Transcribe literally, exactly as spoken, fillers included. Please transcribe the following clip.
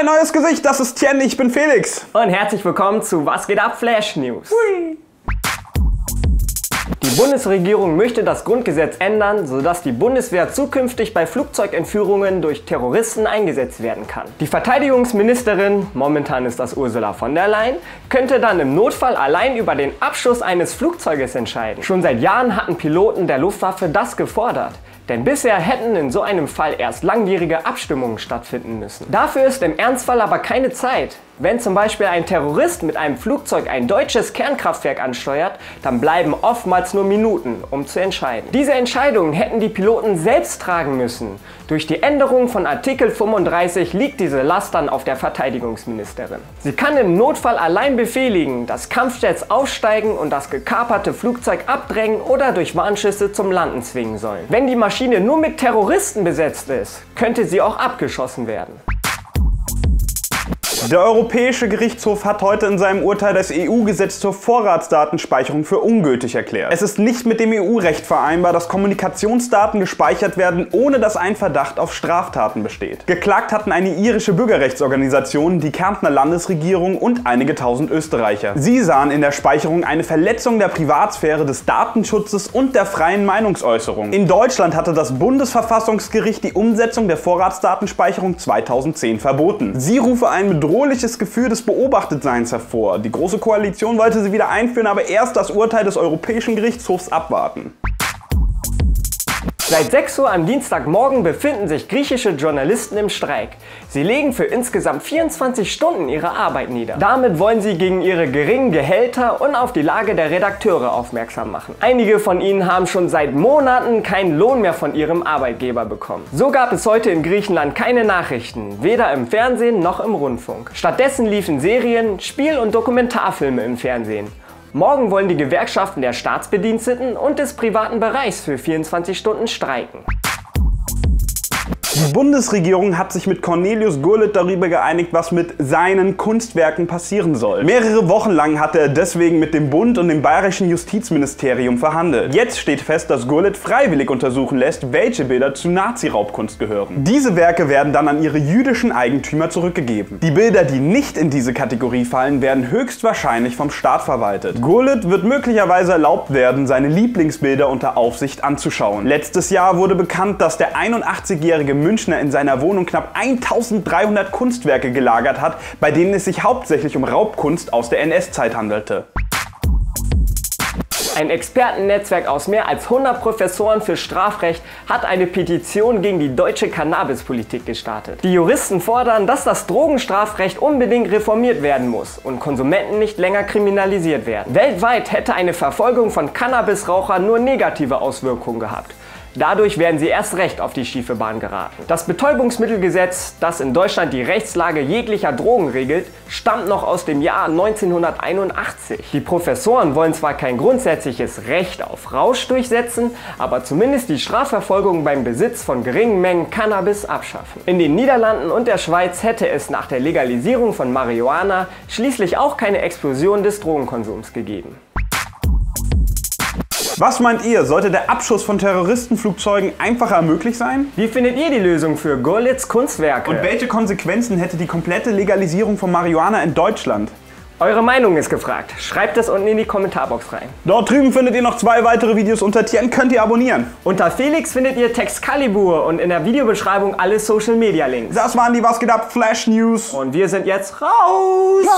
ein neues Gesicht, das ist Tien, ich bin Felix. Und herzlich willkommen zu Was geht ab Flash News. Hui. Die Bundesregierung möchte das Grundgesetz ändern, sodass die Bundeswehr zukünftig bei Flugzeugentführungen durch Terroristen eingesetzt werden kann. Die Verteidigungsministerin, momentan ist das Ursula von der Leyen, könnte dann im Notfall allein über den Abschuss eines Flugzeuges entscheiden. Schon seit Jahren hatten Piloten der Luftwaffe das gefordert. Denn bisher hätten in so einem Fall erst langwierige Abstimmungen stattfinden müssen. Dafür ist im Ernstfall aber keine Zeit. Wenn zum Beispiel ein Terrorist mit einem Flugzeug ein deutsches Kernkraftwerk ansteuert, dann bleiben oftmals nur Minuten, um zu entscheiden. Diese Entscheidungen hätten die Piloten selbst tragen müssen. Durch die Änderung von Artikel fünfunddreißig liegt diese Last dann auf der Verteidigungsministerin. Sie kann im Notfall allein befehligen, dass Kampfjets aufsteigen und das gekaperte Flugzeug abdrängen oder durch Warnschüsse zum Landen zwingen sollen. Wenn die Maschine nur mit Terroristen besetzt ist, könnte sie auch abgeschossen werden. Der Europäische Gerichtshof hat heute in seinem Urteil das E U-Gesetz zur Vorratsdatenspeicherung für ungültig erklärt. Es ist nicht mit dem E U-Recht vereinbar, dass Kommunikationsdaten gespeichert werden, ohne dass ein Verdacht auf Straftaten besteht. Geklagt hatten eine irische Bürgerrechtsorganisation, die Kärntner Landesregierung und einige tausend Österreicher. Sie sahen in der Speicherung eine Verletzung der Privatsphäre, des Datenschutzes und der freien Meinungsäußerung. In Deutschland hatte das Bundesverfassungsgericht die Umsetzung der Vorratsdatenspeicherung zweitausendzehn verboten. Sie rufe ein bedrohliches Gefühl des Beobachtetseins hervor. Die Große Koalition wollte sie wieder einführen, aber erst das Urteil des Europäischen Gerichtshofs abwarten. Seit sechs Uhr am Dienstagmorgen befinden sich griechische Journalisten im Streik. Sie legen für insgesamt vierundzwanzig Stunden ihre Arbeit nieder. Damit wollen sie gegen ihre geringen Gehälter und auf die Lage der Redakteure aufmerksam machen. Einige von ihnen haben schon seit Monaten keinen Lohn mehr von ihrem Arbeitgeber bekommen. So gab es heute in Griechenland keine Nachrichten, weder im Fernsehen noch im Rundfunk. Stattdessen liefen Serien, Spiel- und Dokumentarfilme im Fernsehen. Morgen wollen die Gewerkschaften der Staatsbediensteten und des privaten Bereichs für vierundzwanzig Stunden streiken. Die Bundesregierung hat sich mit Cornelius Gurlitt darüber geeinigt, was mit seinen Kunstwerken passieren soll. Mehrere Wochen lang hatte er deswegen mit dem Bund und dem bayerischen Justizministerium verhandelt. Jetzt steht fest, dass Gurlitt freiwillig untersuchen lässt, welche Bilder zu Nazi-Raubkunst gehören. Diese Werke werden dann an ihre jüdischen Eigentümer zurückgegeben. Die Bilder, die nicht in diese Kategorie fallen, werden höchstwahrscheinlich vom Staat verwaltet. Gurlitt wird möglicherweise erlaubt werden, seine Lieblingsbilder unter Aufsicht anzuschauen. Letztes Jahr wurde bekannt, dass der einundachtzigjährige Münchner in seiner Wohnung knapp eintausenddreihundert Kunstwerke gelagert hat, bei denen es sich hauptsächlich um Raubkunst aus der N S-Zeit handelte. Ein Expertennetzwerk aus mehr als hundert Professoren für Strafrecht hat eine Petition gegen die deutsche Cannabispolitik gestartet. Die Juristen fordern, dass das Drogenstrafrecht unbedingt reformiert werden muss und Konsumenten nicht länger kriminalisiert werden. Weltweit hätte eine Verfolgung von Cannabisrauchern nur negative Auswirkungen gehabt. Dadurch werden sie erst recht auf die schiefe Bahn geraten. Das Betäubungsmittelgesetz, das in Deutschland die Rechtslage jeglicher Drogen regelt, stammt noch aus dem Jahr neunzehnhunderteinundachtzig. Die Professoren wollen zwar kein grundsätzliches Recht auf Rausch durchsetzen, aber zumindest die Strafverfolgung beim Besitz von geringen Mengen Cannabis abschaffen. In den Niederlanden und der Schweiz hätte es nach der Legalisierung von Marihuana schließlich auch keine Explosion des Drogenkonsums gegeben. Was meint ihr, sollte der Abschuss von Terroristenflugzeugen einfacher möglich sein? Wie findet ihr die Lösung für Gurlitts Kunstwerke? Und welche Konsequenzen hätte die komplette Legalisierung von Marihuana in Deutschland? Eure Meinung ist gefragt. Schreibt es unten in die Kommentarbox rein. Dort drüben findet ihr noch zwei weitere Videos. Unter Tien könnt ihr abonnieren. Unter Felix findet ihr Textcalibur und in der Videobeschreibung alle Social Media Links. Das waren die Was geht ab Flash News. Und wir sind jetzt raus!